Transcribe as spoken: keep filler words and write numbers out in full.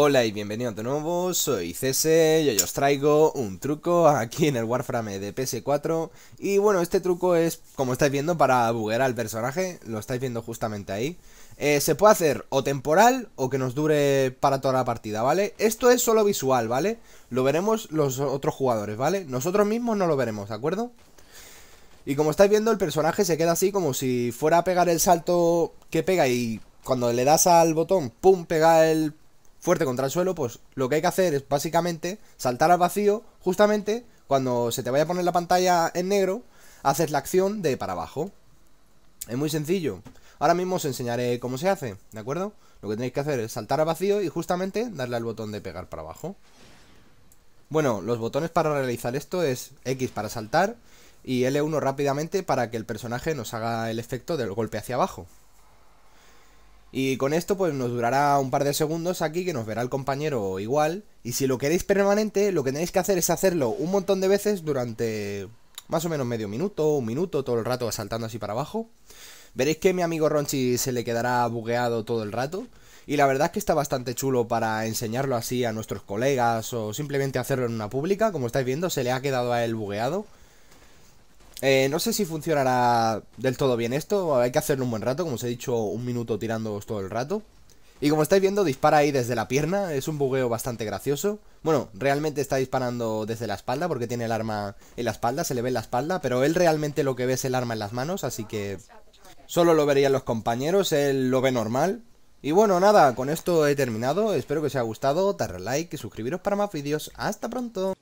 Hola y bienvenidos de nuevo, soy Cese y hoy os traigo un truco aquí en el Warframe de P S cuatro. Y bueno, este truco es, como estáis viendo, para buguear al personaje, lo estáis viendo justamente ahí. eh, Se puede hacer o temporal o que nos dure para toda la partida, ¿vale? Esto es solo visual, ¿vale? Lo veremos los otros jugadores, ¿vale? Nosotros mismos no lo veremos, ¿de acuerdo? Y como estáis viendo, el personaje se queda así como si fuera a pegar el salto que pega y cuando le das al botón, ¡pum!, pega el fuerte contra el suelo. Pues lo que hay que hacer es básicamente saltar al vacío. Justamente cuando se te vaya a poner la pantalla en negro, haces la acción de para abajo. Es muy sencillo. Ahora mismo os enseñaré cómo se hace, ¿de acuerdo? Lo que tenéis que hacer es saltar al vacío y justamente darle al botón de pegar para abajo. Bueno, los botones para realizar esto es X para saltar y L uno rápidamente para que el personaje nos haga el efecto del golpe hacia abajo. Y con esto pues nos durará un par de segundos aquí, que nos verá el compañero igual. Y si lo queréis permanente, lo que tenéis que hacer es hacerlo un montón de veces durante más o menos medio minuto, un minuto, todo el rato saltando así para abajo. Veréis que mi amigo Ronchi se le quedará bugueado todo el rato. Y la verdad es que está bastante chulo para enseñarlo así a nuestros colegas o simplemente hacerlo en una pública. Como estáis viendo, se le ha quedado a él bugueado. Eh, no sé si funcionará del todo bien esto, hay que hacerlo un buen rato, como os he dicho, un minuto tirándoos todo el rato. Y como estáis viendo, dispara ahí desde la pierna, es un bugueo bastante gracioso. Bueno, realmente está disparando desde la espalda porque tiene el arma en la espalda, se le ve en la espalda, pero él realmente lo que ve es el arma en las manos, así que solo lo verían los compañeros, él lo ve normal. Y bueno, nada, con esto he terminado, espero que os haya gustado, darle like y suscribiros para más vídeos. ¡Hasta pronto!